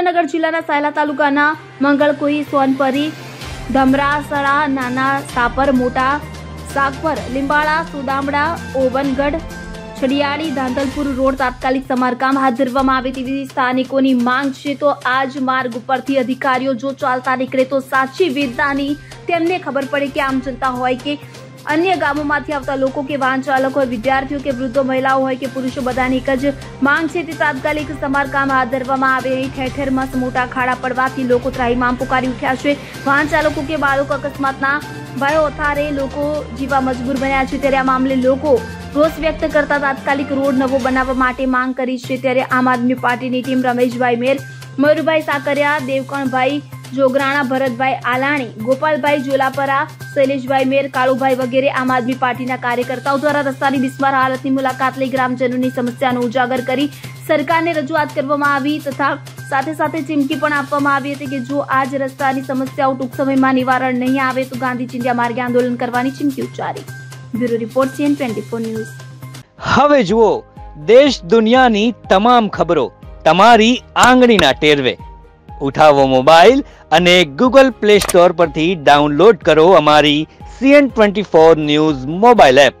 સુરેન્દ્રનગર જિલ્લાના સાયલા તાલુકાના મંગળકોઈ, સોનપરી, ધમરાસરા, નાના સાપર, મોટા સાગપર, લીંબાળા, સુદામડા, ઓવનગઢ, છડિયાળી, ધાંધલપુર રોડ તાત્કાલિક સમારકામ હાથ ધરવામાં આવે તેવી સ્થાનિકોની માંગ છે। તો આજ માર્ગ ઉપરથી અધિકારીઓ જો ચાલતા નીકળે તો સાચી વેદનાની તેમને ખબર પડે કે આમ જનતા હોય કે અન્ય ગામોમાંથી આવતા લોકો કે વાહન ચાલકો હોય, વિદ્યાર્થીઓ કે વૃદ્ધો, મહિલાઓ હોય કે પુરુષો, બધાની એક જ માંગ છે તે તાત્કાલિક સમારકામ હાથ ધરવામાં આવે। અહીં ઠેર ઠેર મસ્ત મોટા ખાડા પડવાથી લોકો ત્રાહિમામ પુકારી ઉઠ્યા છે। વાહન ચાલકો કે બાળકો અકસ્માતના ભયો ઓથારે લોકો જીવા મજબૂર બન્યા છે। ત્યારે આ મામલે લોકો રોષ વ્યક્ત કરતા તાત્કાલિક રોડ નવો બનાવવા માટે માંગ કરી છે। ત્યારે આમ આદમી પાર્ટીની ટીમ રમેશભાઈ મેર, મયુરભાઈ સાકરિયા, દેવકણભાઈ જોગરાણા, ભરતભાઈ આલાણી, ગોપાલભાઈ જોલાપરા, શૈલેષભાઈ મેર, કાળુભાઈ વગેરે આમ આદમી પાર્ટીના કાર્યકર્તાઓ દ્વારા રસ્તાની બિસ્માર હાલતની મુલાકાત લઈ ગ્રામજનોની સમસ્યાનો ઉજાગર કરી સરકારને રજૂઆત કરવામાં આવી તથા સાથે સાથે ચીમકી પણ આપવામાં આવી હતી કે જો આજ રસ્તાની સમસ્યાઓ ટૂંક સમયમાં નિવારણ નહીં આવે તો ગાંધી ચિંધ્યા માર્ગે આંદોલન કરવાની ચીમકી ઉચ્ચારી। Bureau report CN24 news. હવે જુઓ દેશ દુનિયાની તમામ ખબરો તમારી આંગળીના ટેરવે। ઉઠાવો મોબાઈલ અને ગૂગલ પ્લે સ્ટોર પરથી ડાઉનલોડ કરો અમારી CN24 ન્યૂઝ મોબાઈલ એપ।